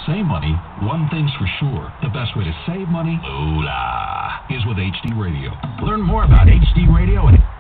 save money, one thing's for sure. The best way to save money, is with HD Radio. Learn more about HD Radio and